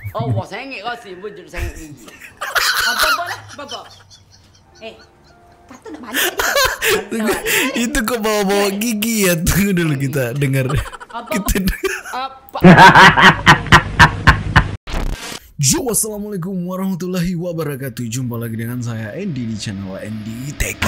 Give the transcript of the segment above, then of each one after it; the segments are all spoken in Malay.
Allah sengit rasa wujud sengit gigi. Apa lah? Apa? Patut nak balik tadi. Itu kok bawa-bawa gigi ya. Tunggu dulu kita dengar. Apa? Yo, assalamualaikum warahmatullahi wabarakatuh. Jumpa lagi dengan saya Andy di channel Andy TK.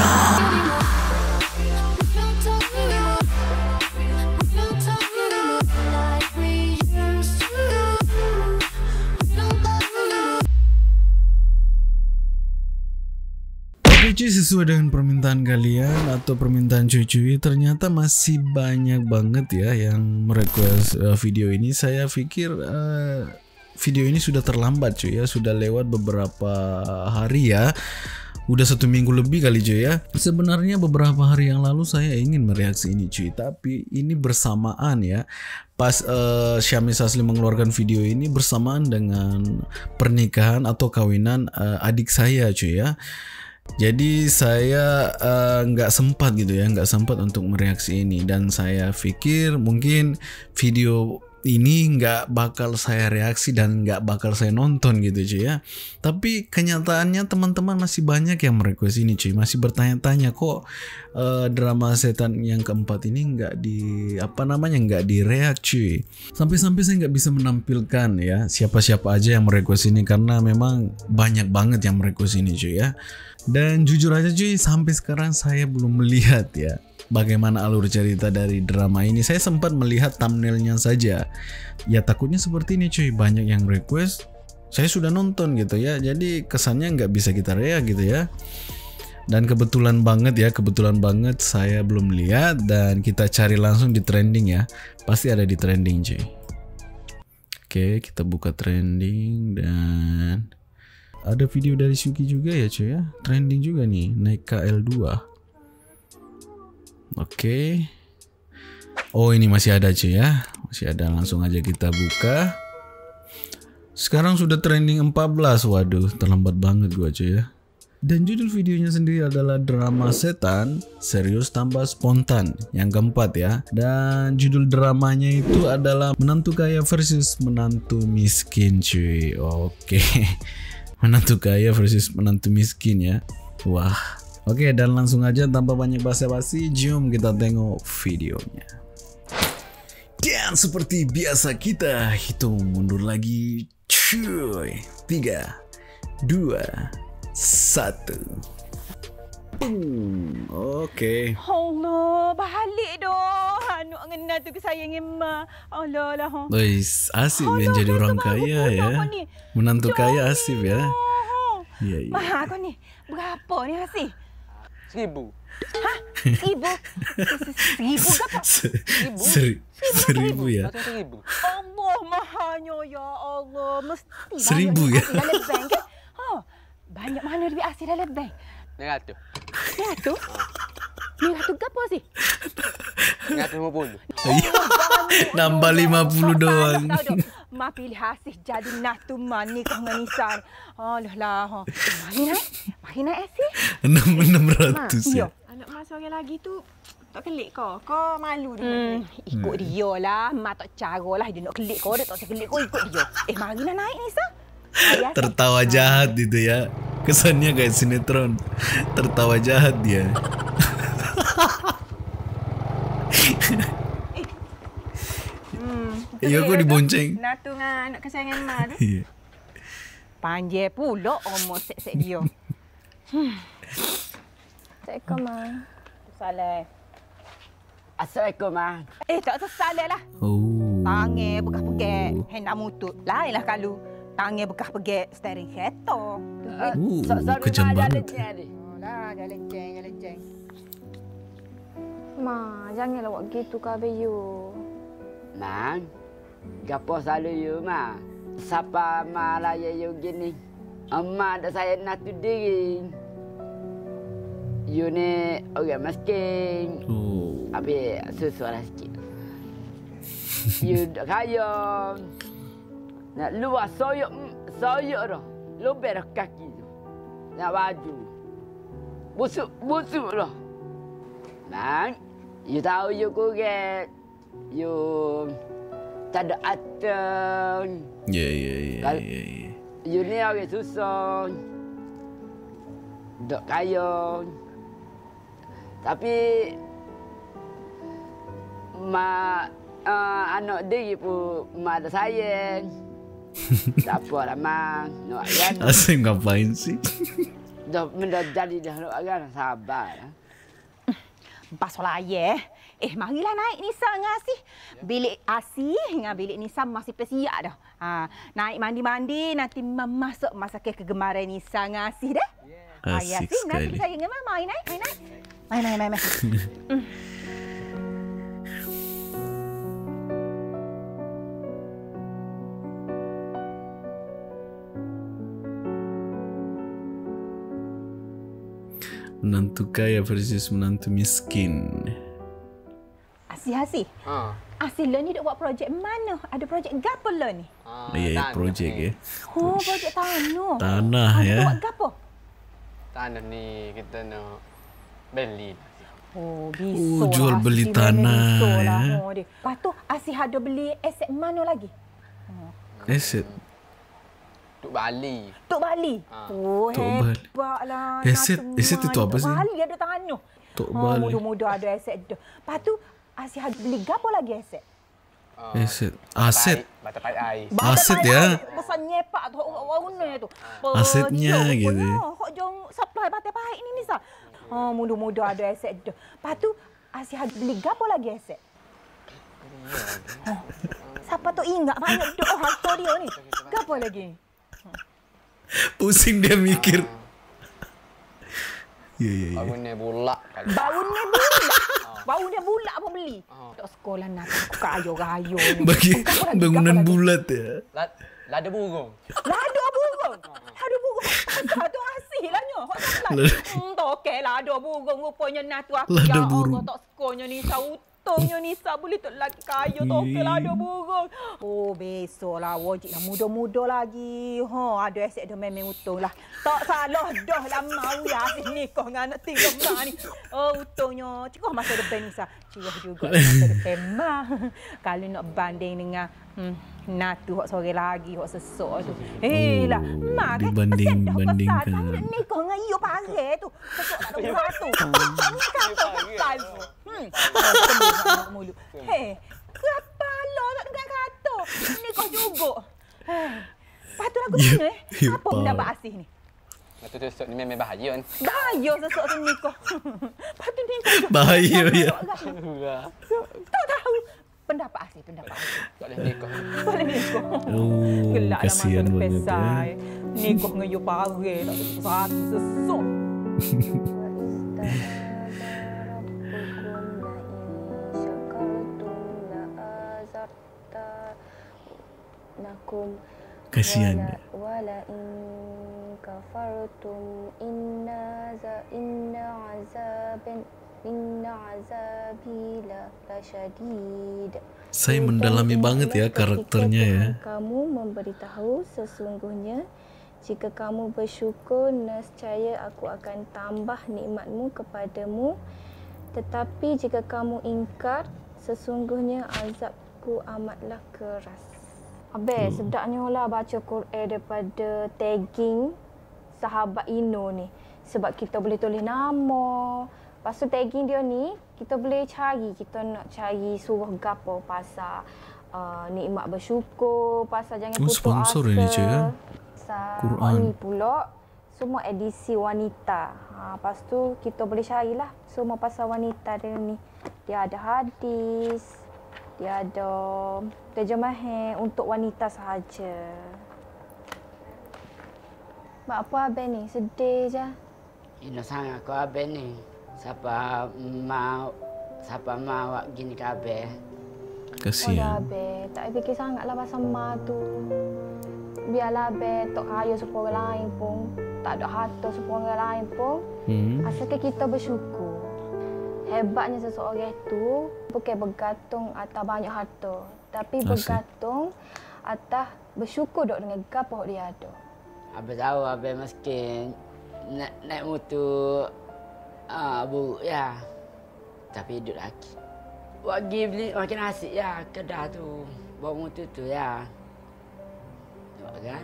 Oke cuy, sesuai dengan permintaan kalian atau permintaan cuy, ternyata masih banyak banget ya yang merequest video ini. Saya pikir video ini sudah terlambat cuy ya, sudah lewat beberapa hari ya, udah 1 minggu lebih kali cuy ya. Sebenarnya beberapa hari yang lalu saya ingin mereaksi ini cuy, tapi ini bersamaan ya, pas Syamil Sasli mengeluarkan video ini bersamaan dengan pernikahan atau kawinan adik saya cuy ya. Jadi saya nggak sempat gitu ya, nggak sempat untuk mereaksi ini, dan saya pikir mungkin video ini nggak bakal saya reaksi dan nggak bakal saya nonton gitu cuy ya. Tapi kenyataannya teman-teman masih banyak yang merequest ini cuy, masih bertanya-tanya kok drama setan yang keempat ini nggak nggak direact cuy. Sampai-sampai saya nggak bisa menampilkan ya siapa-siapa aja yang merequest ini, karena memang banyak banget yang merequest ini cuy ya. Dan jujur aja cuy, sampai sekarang saya belum melihat ya bagaimana alur cerita dari drama ini. Saya sempat melihat thumbnailnya saja. Ya takutnya seperti ini cuy, banyak yang request, saya sudah nonton gitu ya, jadi kesannya nggak bisa kita react gitu ya. Dan kebetulan banget saya belum lihat, dan kita cari langsung di trending ya, pasti ada di trending cuy. Oke, kita buka trending dan ada video dari Suki juga ya cuy ya, trending juga nih, naik KL2. Oke. Oh ini masih ada cuy ya, masih ada, langsung aja kita buka. Sekarang sudah trending 14, waduh terlambat banget gua cuy ya. Dan judul videonya sendiri adalah drama setan serius tambah spontan yang keempat ya. Dan judul dramanya itu adalah menantu kaya versus menantu miskin cuy. Oke. Menantu kaya versus menantu miskin ya. Wah. Oke, dan langsung aja tanpa banyak basa-basi, jom kita tengok videonya. Dan seperti biasa kita hitung mundur lagi cuy. 3, 2, 1. Oke. Allah, balik doh. Anu ngena tu kesayang emma. Allah lah. Guys, asik menjadi orang kaya ya. Menantu kaya asik ya. Iya, iya. Mah kau ni berapa ni hasil? 1000. Hah? 1000? 1000 ke apa? 1000 ya. 1000. Allah mahanya ya Allah. Mesti 1000 ya. dalam bank ke? Banyak mana duit asli dalam bank? 900. 100? 900 ke apa sih? 950. Nambah 50 doang. Ma pilih hasil jadi natu mani kau nganisan. Alah lah. Mari naik sih. 600 ya. Anak mas orang lagi tu tak kelik kau. Kau malu dia. Ikut dia lah. Mak tak cara lah dia nak kelik kau. Dia tak kelik kau, ikut dia. Mari nak naik ni sah. Tertawa jahat itu ya. Kesannya kayak sinetron. Tertawa jahat dia. Iya kok dibonceng. Natu dengan anak kesayangan mak tu. Iya. Panjang pula omong sek-sek dia. Assalamualaikum, Ma. Salah. Assalamualaikum, Ma. Tak salah lah. Oh. Tangan bekas-bekas. Hendak mutut. Lain lah kalau tangan bekas-bekas steering kereta. Kejam banget. Lah, jalan jeng. Ma, janganlah buat gitu ke Abayu. Man, gapo selalu you, Ma? Siapa malah you gini? Amma ada saya nak tu diri. You ni orang miskin. Habis susah lah sikit. You kaya. Nak luar soyok dah. Lubang dah kaki tu. Nak baju. Busuk dah. Man, you tahu you kurang. You tak ada atun. Ya. You ni orang susah. Dok kaya. Tapi anak dia pun ada sayang. Tak apa lah mang. Nak kan. Asing ngapain sih? Dah jadi dah nak kan sabar. Pasal ayah. Marilah naik Nisa ngasih. Bilik Asih dengan bilik Nisa masih persiap dah. Naik mandi-mandi nanti masuk masak kegemaran Nisa ngasih dah. Asik sekali. Nanti saya dengan Mama. Main. Menantu kaya versus menantu miskin. Asih. Asih lo ni duk buat projek mana? Ada projek gapo lo ni? Ya, projek ya. Oh, projek tanah. Tanah ya. Buat gapo? Tanah ni kita nak beli. Oh, bisa. Jual beli tanah ya. Lepas tu Asih ada beli aset mana lagi? Aset. Tuk Bali. Oh, Tok Bali. hebatlah. Aset itu apa sih? Tok Bali ada tanah. Tok Bali. Muda-muda ada aset dah. Lepas tu Asih ada beli gapo lagi aset? Aset. Bata pai air. Aset ya. Besar nyepak tu warna tu. Asetnya gitu. Hok jong supply batai pahit ni Nisa. Muda-muda ada aset dah. Lepas tu Asih ada beli gapo lagi aset? Siapa tu ingat banyak doa harta dia ni. Gapo lagi? Pusing dia mikir. Ya. Bangunnya bulak kali. Bangunnya bulak apa beli? Tok sekolah nak aku kayo-kayo ni. Bagi bangunan bulat ya. Lada burung. Lada burung. Satu Asih lah nyo. Hok salah. Tokek lada burung rupanya natu aku. Lada burung. Tok sekolahnya ni untungnya Nisa boleh tok laki kayu tokek lada burung. Oh, besoklah wajiblah muda-muda lagi. Ada aset dah memang untunglah. Tak salah dah lah mau ya Asih nikah dengan anak tiga mak ni. Untungnya cikgu masa depan Nisa. Cikgu juga masa depan mah. Kalau nak banding dengan Natu hok sore lagi hok sesok tu. Lah, mak kan dibandingkan. Nak nikah dengan iyo pare tu. Sesok tak ada satu. Ni kata pasal tu. Mulu. Kenapa lo tak dengar kata? Nikah juga. Patut aku tanya apa pendapat Asih ni? Matu sesok ni memang bahaya kan. Bahaya sesok tu nikah. Patut nikah. Bahaya ya. Tak tahu. Pendapat Asih. Tak boleh nikah. Boleh nikah. Oh, kasihan banget ya. Nikah dengan you pare tak satu sesok. Kasihan. Wala in kafartum inna azabi lasyadid. Saya mendalami banget ya karakternya ya. Kamu memberitahu sesungguhnya jika kamu bersyukur nescaya aku akan tambah nikmatmu kepadamu, tetapi jika kamu ingkar sesungguhnya azabku amatlah keras. Habis sedapnya lah baca Quran daripada tagging sahabat Ino ni. Sebab kita boleh tulis nama. Lepas tu tagging dia ni, kita boleh cari. Kita nak cari surah gapo pasal nikmat bersyukur, pasal jangan putus sponsor asa. Ini je ya. Quran ni pula semua edisi wanita. Lepas tu kita boleh carilah semua pasal wanita dia ni. Dia ada hadis, dia ada terjemahan untuk wanita sahaja. Mak apa abang ni? Sedih je. Ina sangat aku abang ni. Siapa mau awak gini ke abang? Kasihan. Abang, tak fikir sangatlah pasal mak tu. Biarlah abang tak kaya seorang lain pun, tak ada harta seorang lain pun. Asalkan kita bersyukur. Hebatnya seseorang itu bukan bergantung atas banyak harta, tapi bergantung atas bersyukur dok dengan apa dia ada. Abang tahu abang miskin naik motor buruk ya. Tapi hidup lagi. Wagi beli makin asyik ya kedai tu. bawang tu ya. Buat kan.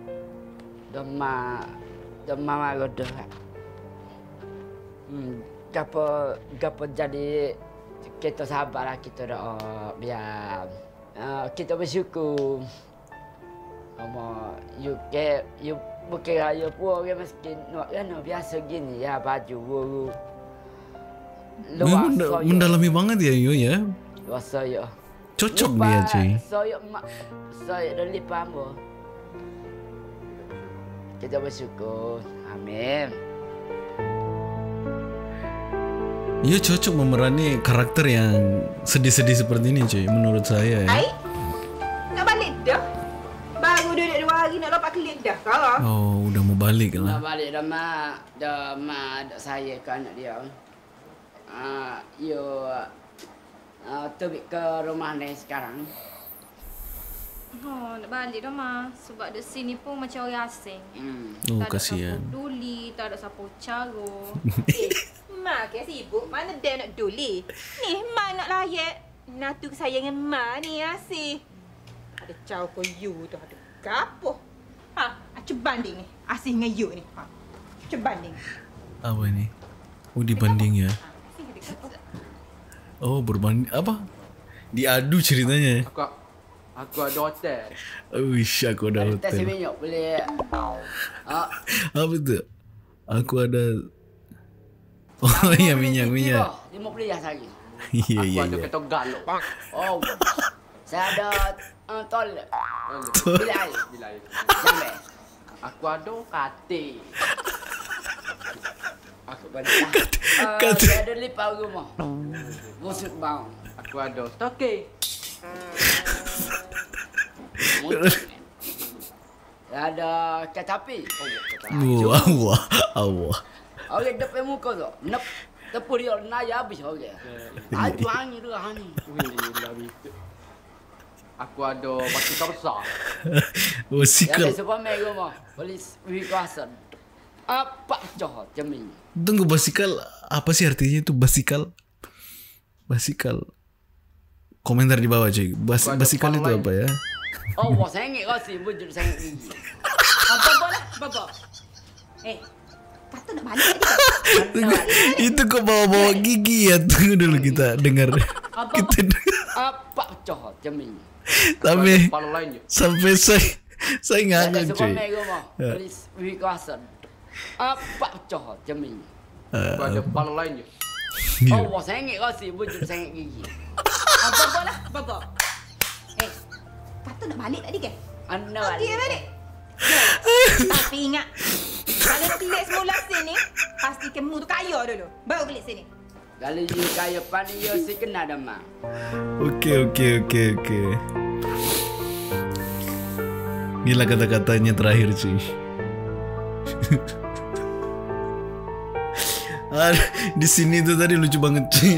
Doma magodoh. Gapo jadi kita sabarlah kita doa biar kita bersyukur. You bukan raya pun orang miskin nak kan biasa gini ya baju baru. Mendalami banget ya Yo ya. Luar saya. Cocok dia cuy. Saya dah lipat ambo. Kita bersyukur. Amin. Yo cocok memerani karakter yang sedih-sedih seperti ini cuy menurut saya ya. Ai, nak balik dah. Baru duduk 2 hari nak lompat kelip dah kau. Oh, udah mau balik Dah lah. balik dah mak saya ke anak dia. Yo terbit ke rumah ni sekarang. Oh, nak balik dah Ma. Sebab di sini pun macam orang asing. Oh, Tak ada kasihan. siapa peduli, tak ada siapa cara. Mak ke sibuk, mana dia nak duli. Ni Mak nak layak. Natu kesayangan Mak ni asyik. Ada caw ko you tu, ada gapo. Acu banding ni. Asyik dengan you ni. Acu banding. Apa ini? Oh dibanding ya. Asyik ada gapo. Oh berbanding apa? Diadu ceritanya. Aku ada hotel. Wish aku ada Ada hotel. si minyak boleh. Apa tu? Aku ada. Oh iya minyak. 50 ya lagi. Iya Aku iya ada iya. ketok galok. Oh. Saya ada tol. Bila air. Bila air. Sampai. Aku ada katil. Aku balik. Saya ada lipat rumah. Busuk bang. Aku ada stoke. Ada ketapi. Allah. Orang depan muka tu. Nep. Tepuk dia naya habis orang. Aju angin tu angin. Aku ada basikal besar. Oh Yang sikal. sebab mai rumah. Polis wikasan. Apa cah jamin. Tunggu basikal apa sih artinya itu basikal? Basikal. Komentar di bawah cuy. Basikal itu apa ya? Oh, wah sengit kasi bujur sengit gigi. Apa lah, bapa. Kata nak balik tadi. Itu kok bawa-bawa gigi ya. Tunggu dulu kita dengar. Kita Apa cah jamin. sampai Kepala lain je. sampai saya ngangen Sebab cuy. mai rumah. Polis wikasan. Apa cah jamin. Aku ada kepala lain je. Oh, wah sengit kasi bujur sengit gigi. Apa lah, bapa. Kata nak balik tadi ke? Anda Okey balik. Tapi ingat, kalau nak kelik semula sini, pastikan mu tu kaya dulu. Baru kelik sini. Kalau you kaya pan you si kena dah mak. Oke. Inilah kata-katanya terakhir cuy. Di sini tuh tadi lucu banget cuy.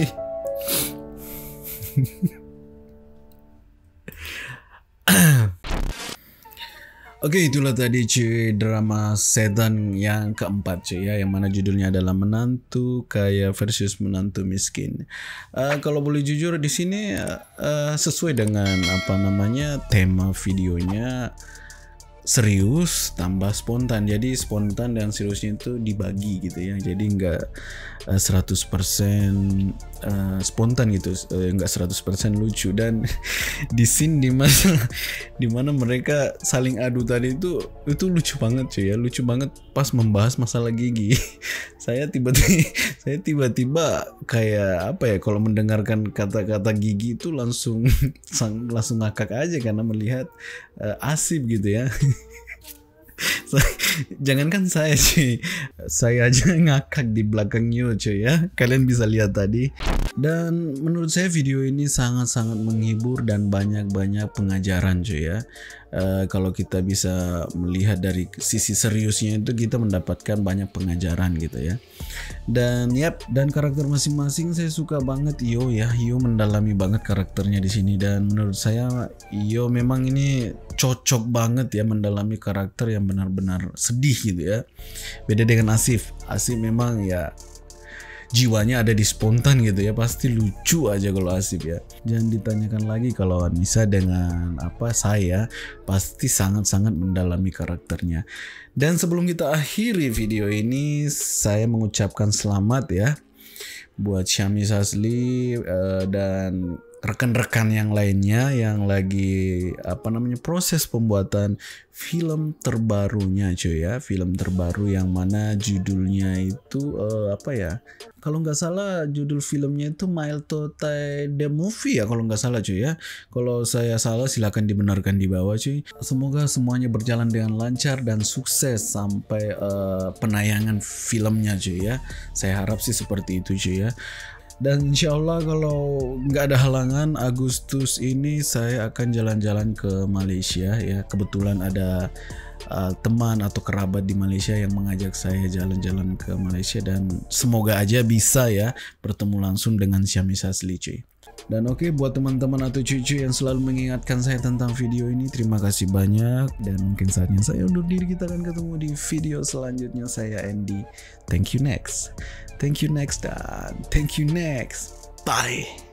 Oke, itulah tadi cuy drama sedan yang keempat cuy ya, yang mana judulnya adalah Menantu Kaya versus Menantu Miskin. Kalau boleh jujur di sini sesuai dengan apa namanya tema videonya, serius tambah spontan. Jadi spontan dan seriusnya itu dibagi gitu ya. Jadi nggak 100% spontan gitu, nggak 100% lucu. Dan di scene dimana mereka saling adu tadi itu lucu banget cuy ya, lucu banget pas membahas masalah gigi. saya tiba-tiba kayak apa ya, kalau mendengarkan kata-kata gigi itu langsung ngakak aja karena melihat Asif gitu ya. Jangankan saya sih, saya aja ngakak di belakangnya cuy ya. Kalian bisa lihat tadi. Dan menurut saya video ini sangat-sangat menghibur dan banyak-banyak pengajaran cuy ya. Kalau kita bisa melihat dari sisi seriusnya itu, kita mendapatkan banyak pengajaran gitu ya. Dan dan karakter masing-masing saya suka banget. Iyo mendalami banget karakternya di sini, dan menurut saya Iyo memang ini cocok banget ya mendalami karakter yang benar-benar sedih gitu ya. Beda dengan Asif memang ya jiwanya ada di spontan gitu ya, pasti lucu aja kalau Asif ya. Jangan ditanyakan lagi kalau Anissa dengan saya pasti sangat-sangat mendalami karakternya. Dan sebelum kita akhiri video ini, saya mengucapkan selamat ya buat Syamie Sazli dan rekan-rekan yang lainnya yang lagi proses pembuatan film terbarunya cuy ya. Film terbaru yang mana judulnya itu kalau nggak salah judul filmnya itu Mailtotai the Movie ya kalau nggak salah cuy ya. Kalau saya salah silakan dibenarkan di bawah cuy. Semoga semuanya berjalan dengan lancar dan sukses sampai penayangan filmnya cuy ya. Saya harap sih seperti itu cuy ya. Dan insya Allah kalau nggak ada halangan Agustus ini saya akan jalan-jalan ke Malaysia ya. Kebetulan ada teman atau kerabat di Malaysia yang mengajak saya jalan-jalan ke Malaysia, dan semoga aja bisa ya bertemu langsung dengan Syamie Sazli cuy. Dan oke, buat teman-teman atau cucu yang selalu mengingatkan saya tentang video ini, terima kasih banyak. Dan mungkin saatnya saya undur diri. Kita akan ketemu di video selanjutnya. Saya Andy. Thank you next. Thank you next dan thank you next. Bye.